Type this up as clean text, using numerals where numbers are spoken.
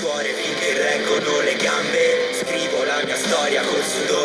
cuore finché reggono le gambe. Scrivo la mia storia col sudore